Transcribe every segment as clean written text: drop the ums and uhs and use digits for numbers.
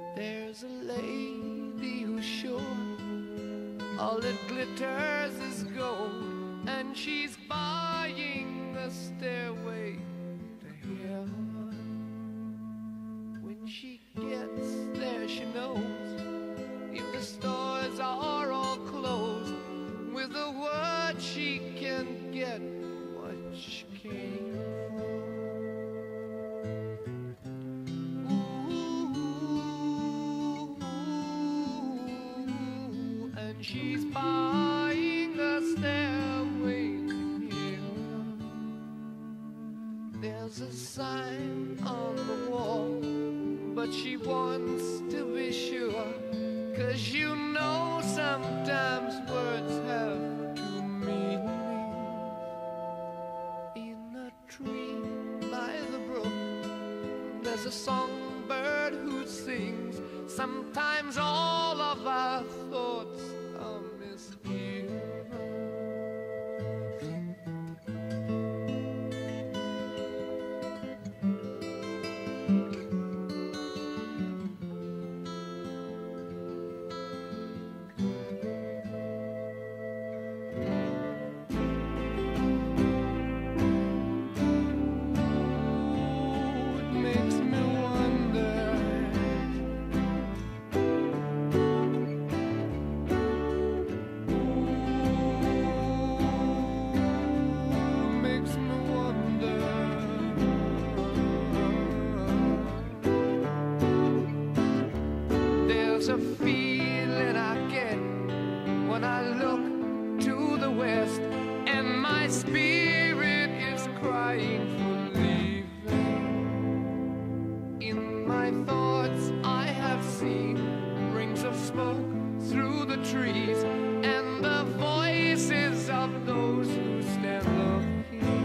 There's a lady who's sure all that glitters is gold, and she's buying the stairway to heaven. When she gets there, she knows if the stores are all closed, with a word she can get what she came for. And she's buying a stairway to heaven. There's a sign on the wall, but she wants to be sure, 'cause you know sometimes words have two meanings. In a tree by the brook, there's a songbird who sings. Sometimes all of our thoughts are misgiven. There's a feeling I get when I look to the west, and my spirit is crying for leaving. In my thoughts I have seen rings of smoke through the trees, and the voices of those who stand looking.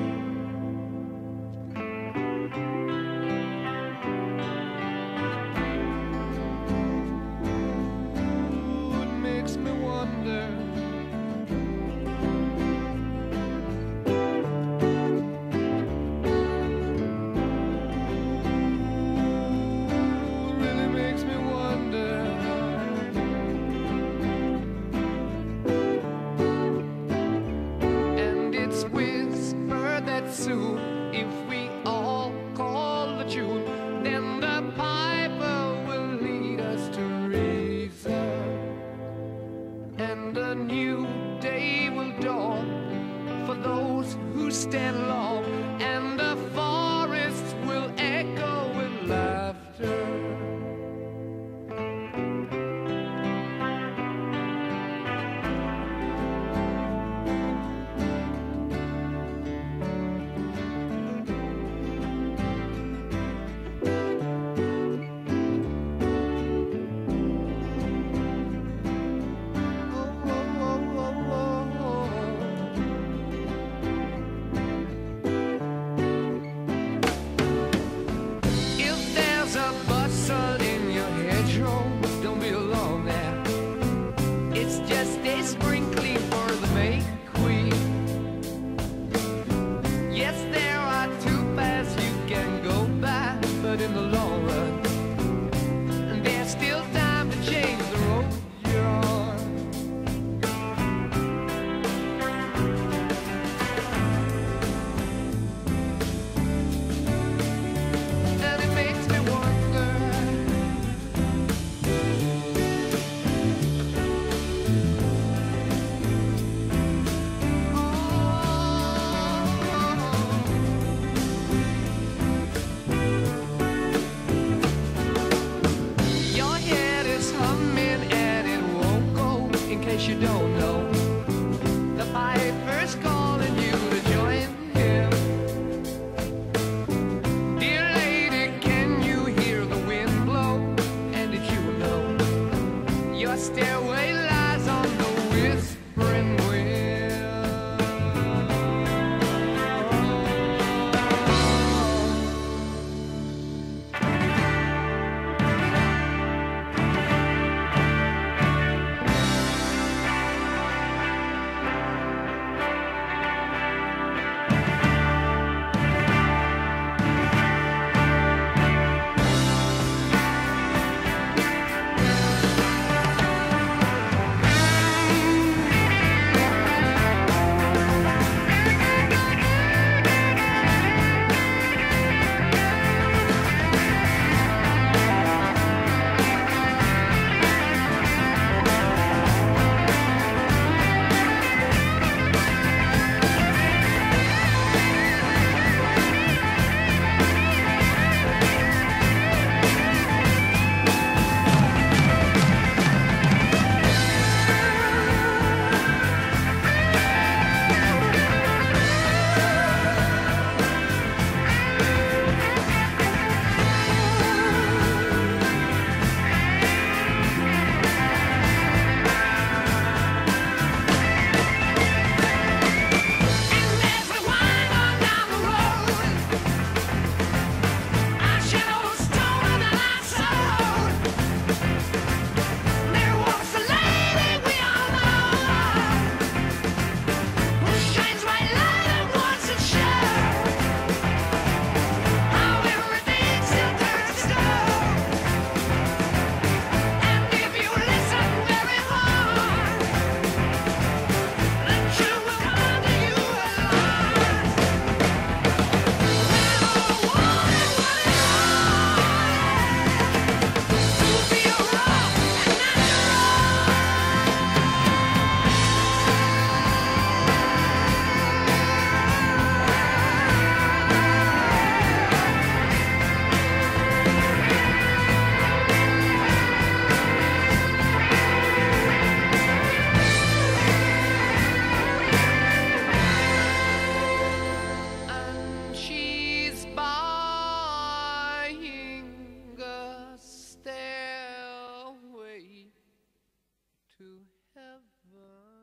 to heaven.